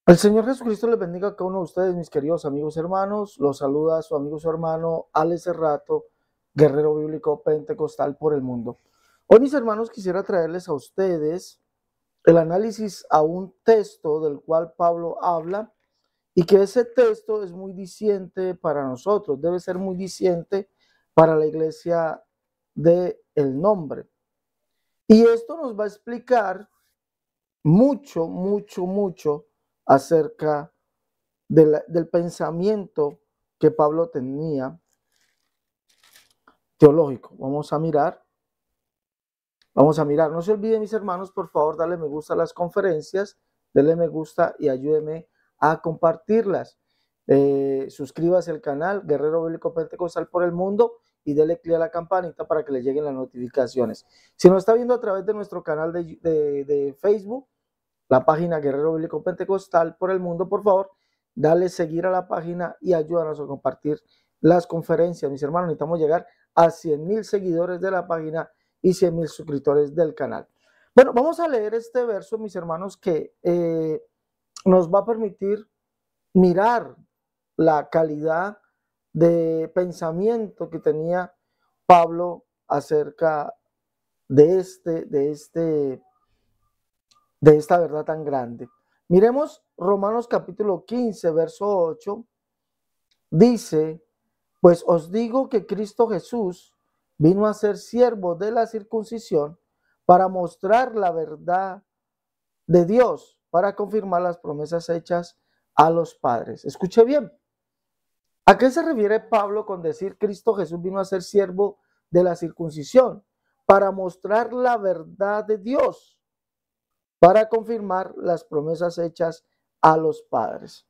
El Señor Jesucristo les bendiga a cada uno de ustedes, mis queridos amigos y hermanos. Los saluda su amigo y su hermano Alex Cerrato, guerrero bíblico pentecostal por el mundo. Hoy, mis hermanos, quisiera traerles a ustedes el análisis a un texto del cual Pablo habla y que ese texto es muy diciente para nosotros, debe ser muy diciente para la iglesia del nombre. Y esto nos va a explicar mucho acerca del pensamiento que Pablo tenía teológico. Vamos a mirar. No se olviden, mis hermanos, por favor, darle me gusta a las conferencias, denle me gusta y ayúdeme a compartirlas. Suscríbase al canal Guerrero Bíblico Pentecostal por el Mundo y dele clic a la campanita para que le lleguen las notificaciones. Si nos está viendo a través de nuestro canal de Facebook, la página Guerrero Bíblico Pentecostal por el Mundo, por favor, dale seguir a la página y ayúdanos a compartir las conferencias. Mis hermanos, necesitamos llegar a 100,000 seguidores de la página y 100,000 suscriptores del canal. Bueno, vamos a leer este verso, mis hermanos, que nos va a permitir mirar la calidad de pensamiento que tenía Pablo acerca de esta verdad tan grande. Miremos Romanos capítulo 15, verso 8. Dice: pues os digo que Cristo Jesús vino a ser siervo de la circuncisión para mostrar la verdad de Dios, para confirmar las promesas hechas a los padres. Escuche bien. ¿A qué se refiere Pablo con decir Cristo Jesús vino a ser siervo de la circuncisión? Para mostrar la verdad de Dios, para confirmar las promesas hechas a los padres.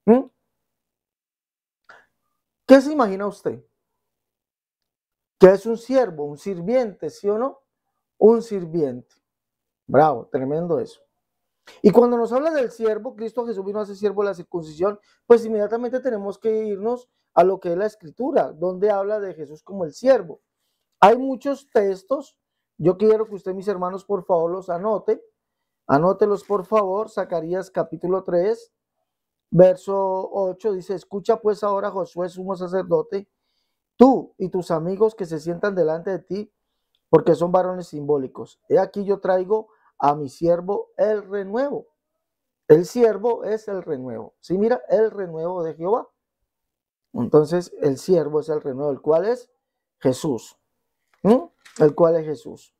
¿Qué se imagina usted? ¿Qué es un siervo? Un sirviente, ¿sí o no? Un sirviente. Bravo, tremendo eso. Y cuando nos habla del siervo, Cristo Jesús vino a ser siervo de la circuncisión, pues inmediatamente tenemos que irnos a lo que es la escritura, donde habla de Jesús como el siervo. Hay muchos textos, yo quiero que usted, mis hermanos, por favor, los anote. Anótelos, por favor. Zacarías capítulo 3, verso 8, dice: escucha pues ahora, Josué, sumo sacerdote, tú y tus amigos que se sientan delante de ti, porque son varones simbólicos. He aquí yo traigo a mi siervo el renuevo. El siervo es el renuevo. Sí, mira, el renuevo de Jehová. Entonces, el siervo es el renuevo, el cual es Jesús. El cual es Jesús.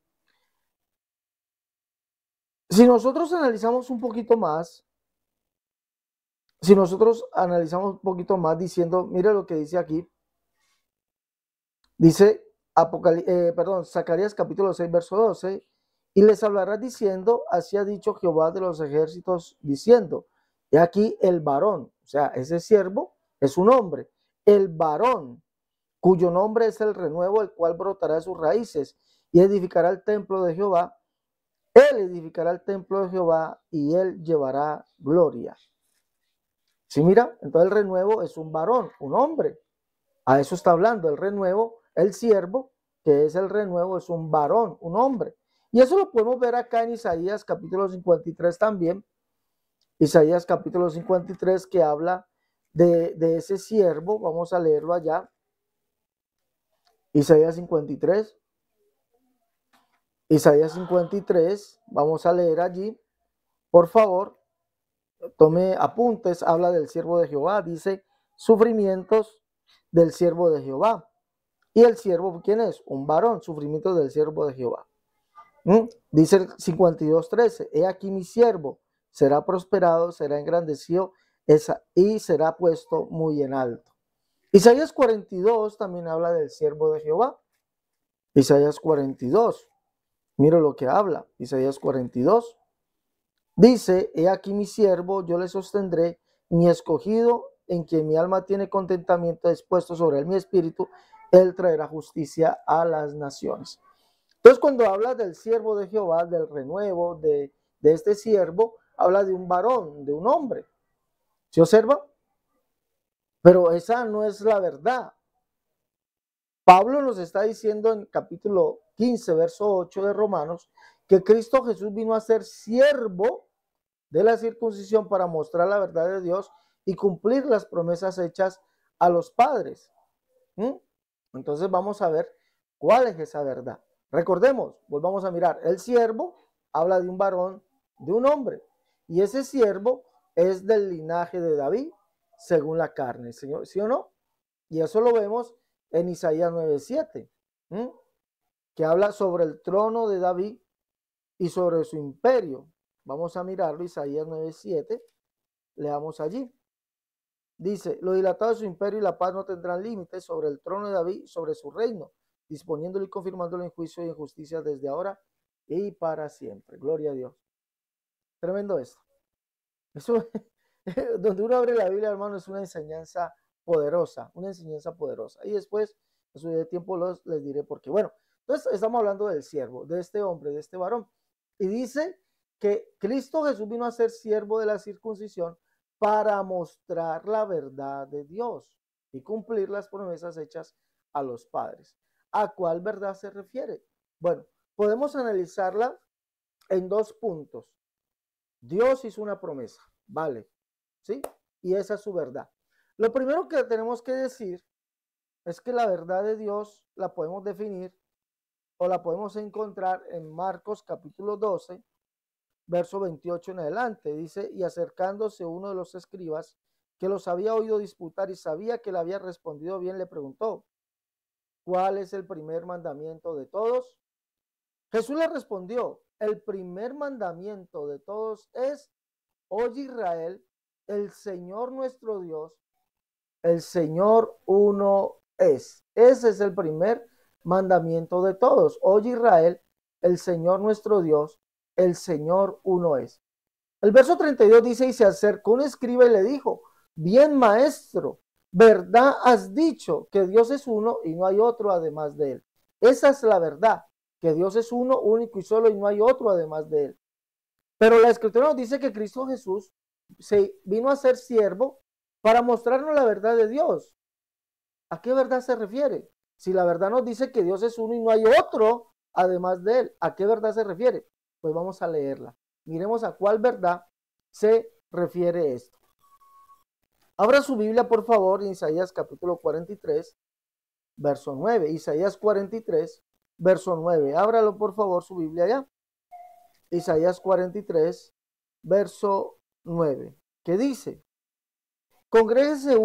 Si nosotros analizamos un poquito más, diciendo, mire lo que dice aquí. Dice Zacarías capítulo 6, verso 12, y les hablarás diciendo: así ha dicho Jehová de los ejércitos, diciendo, he aquí el varón, o sea, ese siervo es un hombre, el varón, cuyo nombre es el renuevo, el cual brotará de sus raíces y edificará el templo de Jehová. Él edificará el templo de Jehová y él llevará gloria. ¿Sí, mira? Entonces el renuevo es un varón, un hombre. A eso está hablando el renuevo. El siervo, que es el renuevo, es un varón, un hombre. Y eso lo podemos ver acá en Isaías capítulo 53 también. Isaías capítulo 53, que habla de ese siervo. Vamos a leerlo allá. Isaías 53. Isaías 53, vamos a leer allí. Por favor, tome apuntes. Habla del siervo de Jehová. Dice: sufrimientos del siervo de Jehová. ¿Y el siervo quién es? Un varón. Sufrimiento del siervo de Jehová. Dice el 52:13: he aquí mi siervo será prosperado, será engrandecido y será puesto muy en alto. Isaías 42 también habla del siervo de Jehová. Isaías 42. Mira lo que habla. Isaías 42. Dice: he aquí mi siervo, yo le sostendré, mi escogido, en quien mi alma tiene contentamiento, dispuesto sobre él mi espíritu, él traerá justicia a las naciones. Entonces, cuando habla del siervo de Jehová, del renuevo, de este siervo, habla de un varón, de un hombre. ¿Se observa? Pero esa no es la verdad. Pablo nos está diciendo en capítulo 15, verso 8 de Romanos, que Cristo Jesús vino a ser siervo de la circuncisión para mostrar la verdad de Dios y cumplir las promesas hechas a los padres. Entonces vamos a ver cuál es esa verdad. Recordemos, volvamos a mirar, el siervo habla de un varón, de un hombre, y ese siervo es del linaje de David, según la carne, ¿sí o no? Y eso lo vemos en Isaías 9:7, que habla sobre el trono de David y sobre su imperio. Vamos a mirarlo, Isaías 9:7, leamos allí. Dice, lo dilatado de su imperio y la paz no tendrán límites sobre el trono de David, sobre su reino, disponiéndolo y confirmándolo en juicio y en justicia desde ahora y para siempre. Gloria a Dios. Tremendo esto. Eso, donde uno abre la Biblia, hermano, es una enseñanza poderosa, una enseñanza poderosa. Y después, en su tiempo, les diré por qué. Bueno, entonces estamos hablando del siervo, de este hombre, de este varón. Y dice que Cristo Jesús vino a ser siervo de la circuncisión para mostrar la verdad de Dios y cumplir las promesas hechas a los padres. ¿A cuál verdad se refiere? Bueno, podemos analizarla en dos puntos. Dios hizo una promesa, ¿vale? ¿Sí? Y esa es su verdad. Lo primero que tenemos que decir es que la verdad de Dios la podemos definir o la podemos encontrar en Marcos capítulo 12, verso 28 en adelante. Dice, y acercándose uno de los escribas que los había oído disputar y sabía que le había respondido bien, le preguntó, ¿cuál es el primer mandamiento de todos? Jesús le respondió, el primer mandamiento de todos es, oye Israel, el Señor nuestro Dios, el Señor uno es. Ese es el primer mandamiento de todos. Oye Israel, el Señor nuestro Dios, el Señor uno es. El verso 32 dice, y se acercó un escriba y le dijo, bien maestro, verdad has dicho que Dios es uno y no hay otro además de él. Esa es la verdad, que Dios es uno, único y solo y no hay otro además de él. Pero la Escritura nos dice que Cristo Jesús se vino a ser siervo para mostrarnos la verdad de Dios. ¿A qué verdad se refiere? Si la verdad nos dice que Dios es uno y no hay otro además de él, ¿a qué verdad se refiere? Pues vamos a leerla. Miremos a cuál verdad se refiere esto. Abra su Biblia, por favor, en Isaías capítulo 43, verso 9. Isaías 43, verso 9. Ábralo, por favor, su Biblia allá. Isaías 43, verso 9. ¿Qué dice? Congréguese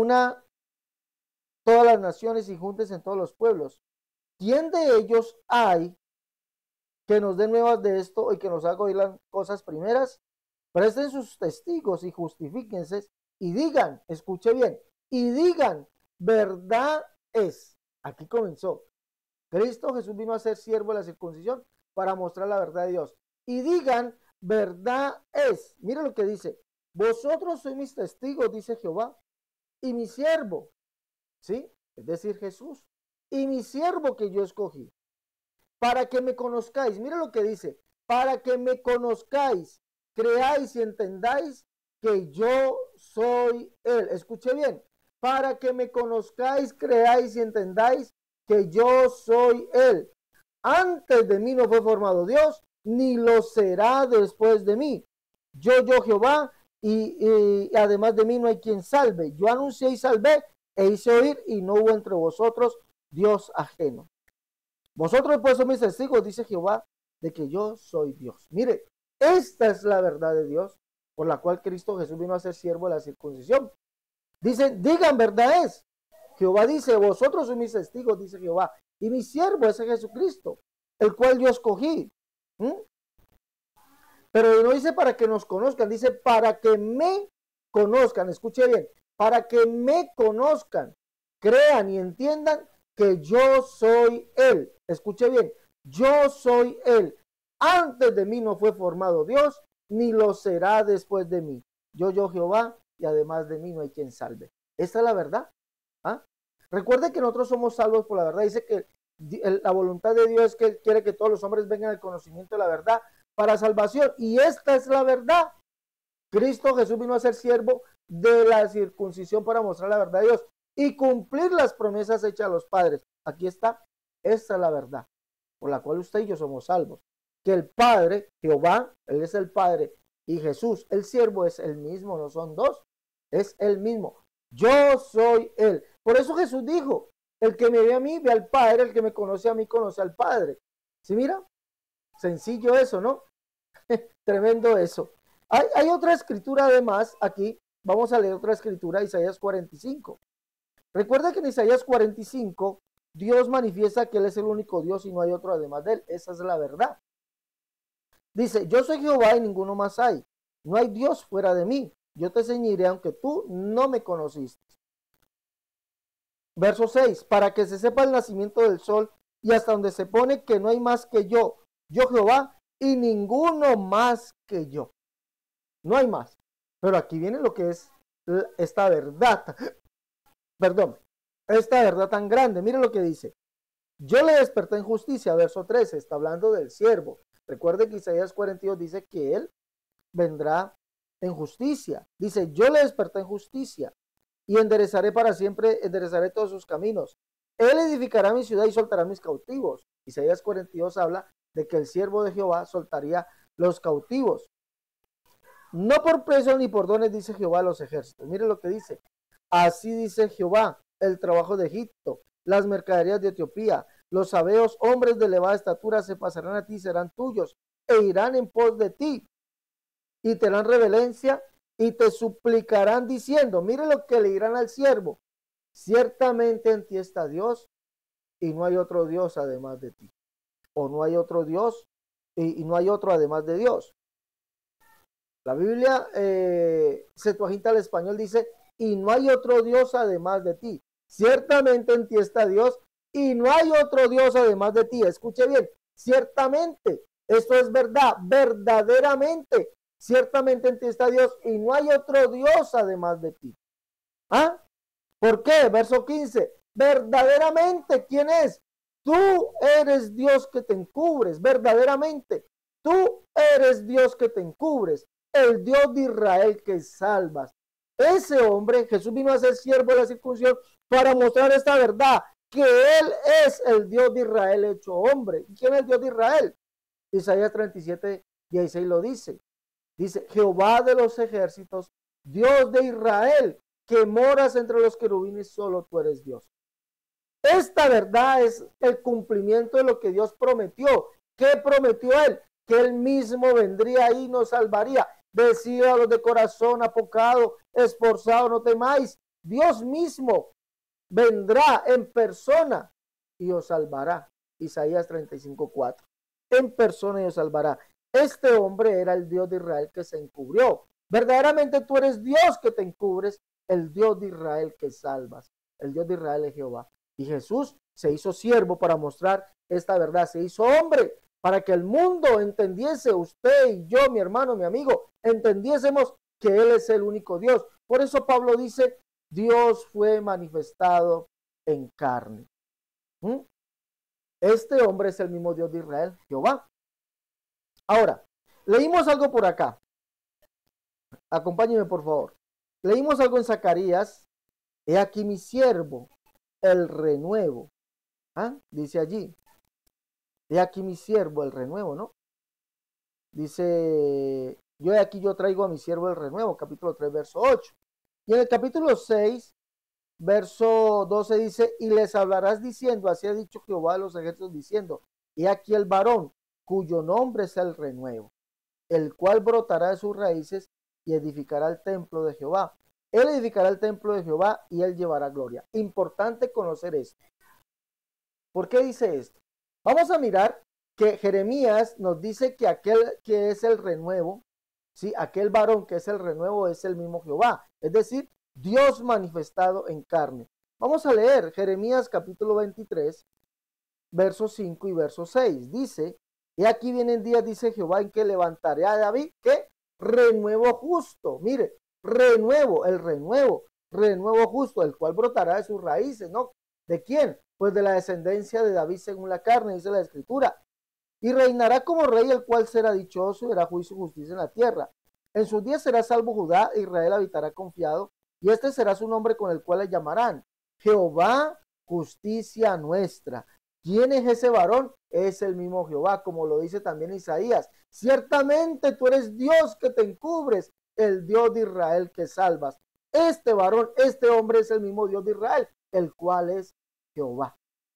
todas las naciones y juntes en todos los pueblos. ¿Quién de ellos hay que nos dé nuevas de esto y que nos haga oír las cosas primeras? Presten sus testigos y justifíquense y digan, escuche bien, y digan, verdad es. Aquí comenzó. Cristo Jesús vino a ser siervo de la circuncisión para mostrar la verdad de Dios. Y digan, verdad es. Mira lo que dice. Vosotros sois mis testigos, dice Jehová, y mi siervo, ¿sí? Es decir, Jesús, y mi siervo que yo escogí, para que me conozcáis. Mira lo que dice, para que me conozcáis, creáis y entendáis que yo soy Él. Escuche bien, para que me conozcáis, creáis y entendáis que yo soy Él. Antes de mí no fue formado Dios, ni lo será después de mí. Yo Jehová, y además de mí no hay quien salve. Yo anuncié y salvé, e hice oír, y no hubo entre vosotros Dios ajeno. Vosotros pues sois mis testigos, dice Jehová, de que yo soy Dios. Mire, esta es la verdad de Dios, por la cual Cristo Jesús vino a ser siervo de la circuncisión. Dicen, digan, verdad es. Jehová dice, vosotros sois mis testigos, dice Jehová, y mi siervo es Jesucristo, el cual yo escogí. Pero no dice para que nos conozcan, dice para que me conozcan. Escuche bien, para que me conozcan, crean y entiendan que yo soy Él. Escuche bien, yo soy Él. Antes de mí no fue formado Dios, ni lo será después de mí. Yo Jehová, y además de mí no hay quien salve. Esta es la verdad. ¿Ah? Recuerde que nosotros somos salvos por la verdad. Dice que la voluntad de Dios es que quiere que todos los hombres vengan al conocimiento de la verdad para salvación. Y esta es la verdad. Cristo Jesús vino a ser siervo de la circuncisión para mostrar la verdad de Dios y cumplir las promesas hechas a los padres. Aquí está. Esta es la verdad por la cual usted y yo somos salvos. Que el Padre, Jehová, Él es el Padre, y Jesús, el siervo, es el mismo, no son dos, es el mismo. Yo soy Él. Por eso Jesús dijo, el que me ve a mí, ve al Padre, el que me conoce a mí, conoce al Padre. ¿Sí mira? Sencillo eso, ¿no? Tremendo eso. Hay otra escritura además aquí, vamos a leer otra escritura, Isaías 45. Recuerda que en Isaías 45 Dios manifiesta que Él es el único Dios y no hay otro además de Él. Esa es la verdad. Dice, yo soy Jehová y ninguno más hay. No hay Dios fuera de mí. Yo te ceñiré aunque tú no me conociste. Verso 6, para que se sepa el nacimiento del sol y hasta donde se pone que no hay más que yo Jehová, y ninguno más que yo. No hay más. Pero aquí viene lo que es esta verdad. Perdón, esta verdad tan grande. Mire lo que dice. Yo le desperté en justicia, verso 13, está hablando del siervo. Recuerde que Isaías 42 dice que él vendrá en justicia. Dice, yo le desperté en justicia y enderezaré para siempre, enderezaré todos sus caminos. Él edificará mi ciudad y soltará mis cautivos. Isaías 42 habla de que el siervo de Jehová soltaría los cautivos. No por precio ni por dones, dice Jehová a los ejércitos. Mire lo que dice. Así dice Jehová, el trabajo de Egipto, las mercaderías de Etiopía, los sabeos, hombres de elevada estatura, se pasarán a ti, serán tuyos, e irán en pos de ti, y te harán reverencia, y te suplicarán diciendo, mire lo que le dirán al siervo, ciertamente en ti está Dios, y no hay otro Dios además de ti. O no hay otro Dios, y no hay otro además de Dios. La Biblia Septuaginta al español dice, y no hay otro Dios además de ti. Ciertamente en ti está Dios, y no hay otro Dios además de ti. Escuche bien, ciertamente, esto es verdad, verdaderamente, ciertamente en ti está Dios, y no hay otro Dios además de ti. ¿Ah? ¿Por qué? Verso 15, verdaderamente, ¿quién es? Tú eres Dios que te encubres, verdaderamente. Tú eres Dios que te encubres, el Dios de Israel que salvas. Ese hombre, Jesús vino a ser siervo de la circuncisión para mostrar esta verdad, que Él es el Dios de Israel hecho hombre. ¿Y quién es el Dios de Israel? Isaías 37, 16 lo dice. Dice, Jehová de los ejércitos, Dios de Israel, que moras entre los querubines, solo tú eres Dios. Esta verdad es el cumplimiento de lo que Dios prometió. ¿Qué prometió Él? Que Él mismo vendría y nos salvaría. Decía a los de corazón apocado, esforzado, no temáis. Dios mismo vendrá en persona y os salvará. Isaías 35:4. En persona y os salvará. Este hombre era el Dios de Israel que se encubrió. Verdaderamente tú eres Dios que te encubres, el Dios de Israel que salvas. El Dios de Israel es Jehová. Y Jesús se hizo siervo para mostrar esta verdad. Se hizo hombre para que el mundo entendiese, usted y yo, mi hermano, mi amigo, entendiésemos que Él es el único Dios. Por eso Pablo dice, Dios fue manifestado en carne. Este hombre es el mismo Dios de Israel, Jehová. Ahora, leímos algo por acá. Acompáñenme, por favor. Leímos algo en Zacarías. He aquí mi siervo, el renuevo. Dice allí. He aquí mi siervo, el renuevo, ¿no? Dice, yo traigo a mi siervo el renuevo, capítulo 3, verso 8. Y en el capítulo 6, verso 12 dice, y les hablarás diciendo, así ha dicho Jehová de los ejércitos diciendo, he aquí el varón, cuyo nombre es el renuevo, el cual brotará de sus raíces y edificará el templo de Jehová. Él edificará el templo de Jehová y él llevará gloria. Importante conocer esto. ¿Por qué dice esto? Vamos a mirar que Jeremías nos dice que aquel que es el renuevo, ¿sí? Aquel varón que es el renuevo es el mismo Jehová, es decir, Dios manifestado en carne. Vamos a leer Jeremías capítulo 23, verso 5 y verso 6. Dice, y aquí vienen días, dice Jehová, en que levantaré a David, ¿qué? Renuevo justo. Mire, renuevo, el renuevo justo, el cual brotará de sus raíces, ¿no? ¿De quién? Pues de la descendencia de David según la carne, dice la Escritura. Y reinará como rey, el cual será dichoso y hará juicio y justicia en la tierra. En sus días será salvo Judá, Israel habitará confiado, y este será su nombre con el cual le llamarán Jehová, justicia nuestra. ¿Quién es ese varón? es el mismo Jehová, como lo dice también Isaías. Ciertamente tú eres Dios que te encubres, el Dios de Israel que salvas. Este varón, este hombre es el mismo Dios de Israel, el cual es Jehová.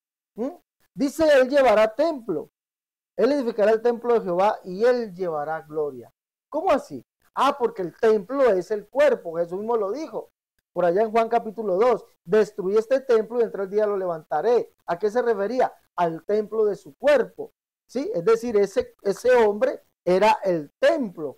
Dice, él llevará templo, él edificará el templo de Jehová y él llevará gloria. ¿Cómo así? Ah, porque el templo es el cuerpo, Jesús mismo lo dijo. Por allá en Juan capítulo 2, destruí este templo y en 3 días lo levantaré. ¿A qué se refería? Al templo de su cuerpo. ¿Sí? Es decir, ese hombre era el templo.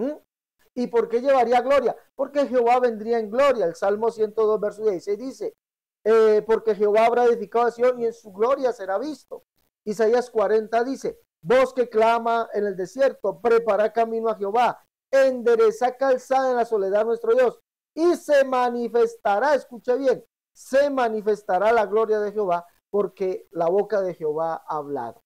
¿Y por qué llevaría gloria? Porque Jehová vendría en gloria. El Salmo 102, verso 16 dice, porque Jehová habrá edificado a Sion y en su gloria será visto. Isaías 40 dice, voz que clama en el desierto, prepara camino a Jehová, endereza calzada en la soledad nuestro Dios, y se manifestará, escuche bien, se manifestará la gloria de Jehová, porque la boca de Jehová ha hablado.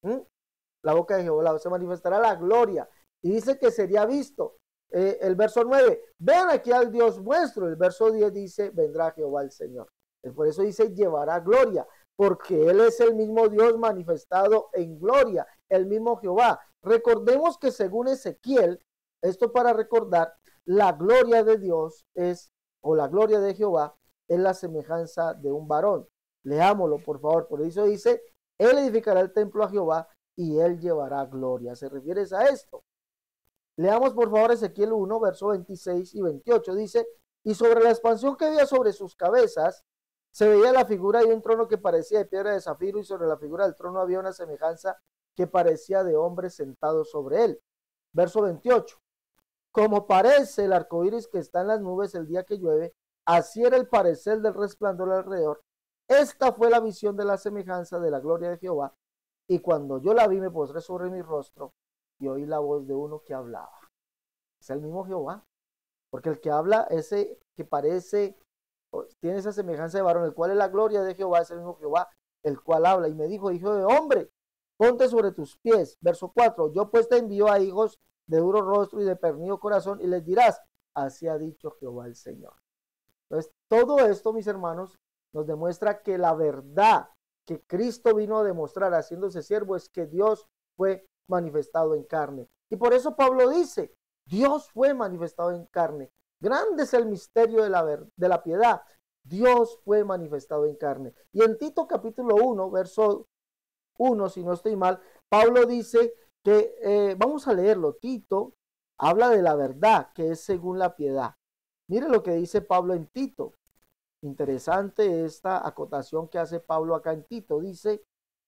La boca de Jehová se manifestará la gloria, y dice que sería visto. El verso 9, vean aquí al Dios vuestro. El verso 10 dice, vendrá Jehová el Señor. Por eso dice, llevará gloria, porque Él es el mismo Dios manifestado en gloria, el mismo Jehová. Recordemos que según Ezequiel, esto para recordar, la gloria de Dios es, o la gloria de Jehová, es la semejanza de un varón. Leámoslo, por favor. Por eso dice, Él edificará el templo a Jehová y Él llevará gloria. ¿Se refiere a esto? Leamos, por favor, Ezequiel 1, verso 26 y 28. Dice, y sobre la expansión que había sobre sus cabezas, se veía la figura de un trono que parecía de piedra de zafiro, y sobre la figura del trono había una semejanza que parecía de hombre sentado sobre él. Verso 28. Como parece el arco iris que está en las nubes el día que llueve, así era el parecer del resplandor alrededor. Esta fue la visión de la semejanza de la gloria de Jehová, y cuando yo la vi me postré sobre mi rostro y oí la voz de uno que hablaba. Es el mismo Jehová, porque el que habla, ese que parece, tiene esa semejanza de varón, el cual es la gloria de Jehová, es el mismo Jehová, el cual habla. Y me dijo, hijo de hombre, ponte sobre tus pies. Verso 4, yo pues te envío a hijos de duro rostro y de pernido corazón, y les dirás, así ha dicho Jehová el Señor. Entonces, todo esto, mis hermanos, nos demuestra que la verdad que Cristo vino a demostrar haciéndose siervo es que Dios fue manifestado en carne. Y por eso Pablo dice, Dios fue manifestado en carne. Grande es el misterio de la piedad. Dios fue manifestado en carne. Y en Tito capítulo 1, verso 1, si no estoy mal, Pablo dice que, vamos a leerlo, Tito habla de la verdad que es según la piedad. Mire lo que dice Pablo en Tito. Interesante esta acotación que hace Pablo acá en Tito. Dice,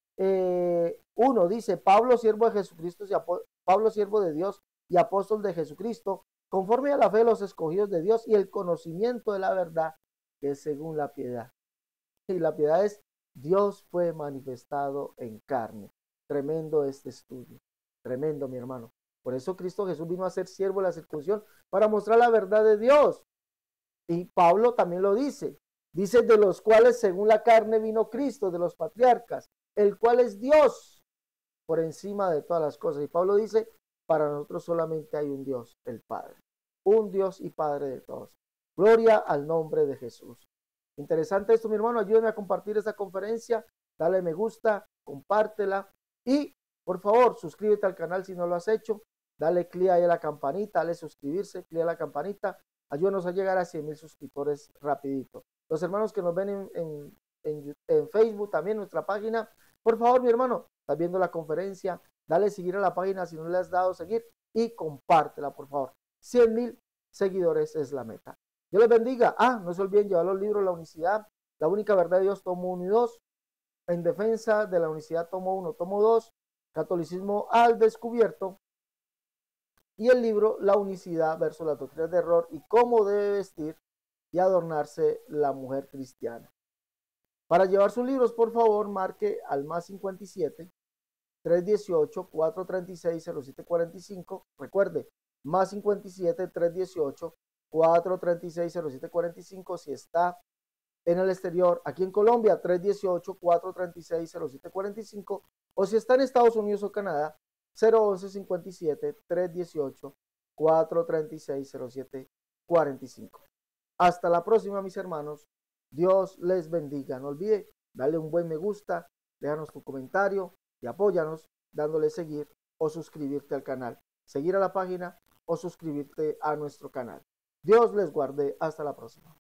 dice, Pablo, siervo de Jesucristo, Pablo, siervo de Dios y apóstol de Jesucristo, conforme a la fe de los escogidos de Dios y el conocimiento de la verdad, que es según la piedad. Y la piedad es, Dios fue manifestado en carne. Tremendo este estudio. Tremendo, mi hermano. Por eso Cristo Jesús vino a ser siervo de la circuncisión, para mostrar la verdad de Dios. Y Pablo también lo dice. Dice, de los cuales según la carne vino Cristo, de los patriarcas, el cual es Dios por encima de todas las cosas. Y Pablo dice, para nosotros solamente hay un Dios, el Padre. Un Dios y Padre de todos. Gloria al nombre de Jesús. Interesante esto, mi hermano. Ayúdenme a compartir esta conferencia. Dale me gusta, compártela. Y, por favor, suscríbete al canal si no lo has hecho. Dale clic ahí a la campanita, dale suscribirse, clic a la campanita. Ayúdanos a llegar a 100,000 suscriptores rapidito. Los hermanos que nos ven en Facebook, también nuestra página, por favor, mi hermano, estás viendo la conferencia, dale seguir a la página si no le has dado seguir y compártela, por favor. 100,000 seguidores es la meta. Dios les bendiga. No se olviden llevar los libros La Unicidad, La Única Verdad de Dios, tomo 1 y 2, En Defensa de la Unicidad, tomo 1, tomo 2, Catolicismo al Descubierto, y el libro La Unicidad versus las doctrinas de error y cómo debe vestir y adornarse la mujer cristiana. Para llevar sus libros, por favor, marque al más 57 318 436 0745. Recuerde, más 57 318 436 0745. Si está en el exterior, aquí en Colombia, 318 436 0745. O si está en Estados Unidos o Canadá, 011 57 318 436 0745. Hasta la próxima, mis hermanos. Dios les bendiga. No olvide darle un buen me gusta, déjanos tu comentario, y apóyanos dándole seguir o suscribirte al canal, seguir a la página o suscribirte a nuestro canal. Dios les guarde. Hasta la próxima.